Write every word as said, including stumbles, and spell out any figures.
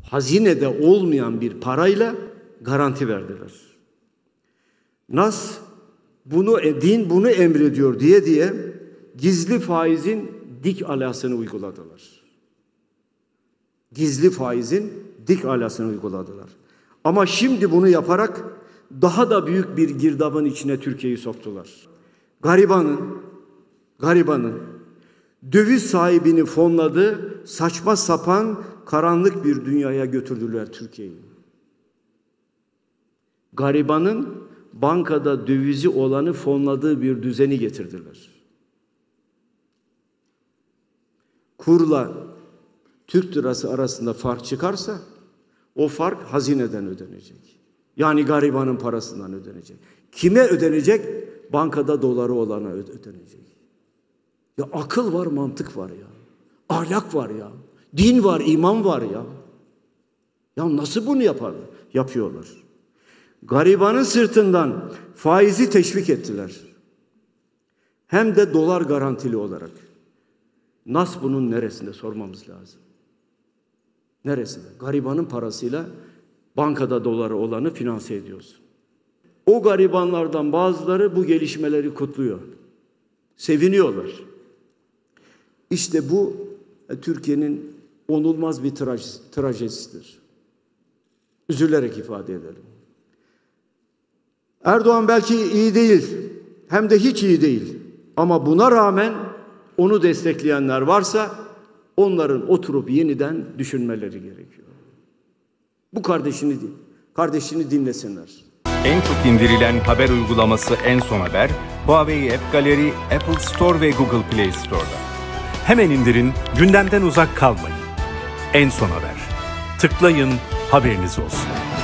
hazinede olmayan bir parayla garanti verdiler. Nas bunu, din bunu emrediyor diye diye gizli faizin dik alasını uyguladılar. Gizli faizin dik alasını uyguladılar. Ama şimdi bunu yaparak daha da büyük bir girdabın içine Türkiye'yi soktular. Garibanın, garibanın döviz sahibini fonladığı saçma sapan karanlık bir dünyaya götürdüler Türkiye'yi. Garibanın bankada dövizi olanı fonladığı bir düzeni getirdiler. Kurla Türk lirası arasında fark çıkarsa o fark hazineden ödenecek. Yani garibanın parasından ödenecek. Kime ödenecek? Bankada doları olana ödenecek. Ya akıl var, mantık var ya. Ahlak var ya. Din var, iman var ya. Ya nasıl bunu yaparlar? Yapıyorlar. Garibanın sırtından faizi teşvik ettiler. Hem de dolar garantili olarak. Nas bunun neresinde sormamız lazım. Neresinde? Garibanın parasıyla bankada doları olanı finanse ediyorsun. O garibanlardan bazıları bu gelişmeleri kutluyor. Seviniyorlar. İşte bu Türkiye'nin onulmaz bir traj- trajedisidir. Üzülerek ifade edelim. Erdoğan belki iyi değil, hem de hiç iyi değil. Ama buna rağmen onu destekleyenler varsa onların oturup yeniden düşünmeleri gerekiyor. Bu kardeşini kardeşini dinlesinler. En çok indirilen haber uygulaması En Son Haber, Huawei App Gallery, Apple Store ve Google Play Store'da. Hemen indirin, gündemden uzak kalmayın. En Son Haber. Tıklayın, haberiniz olsun.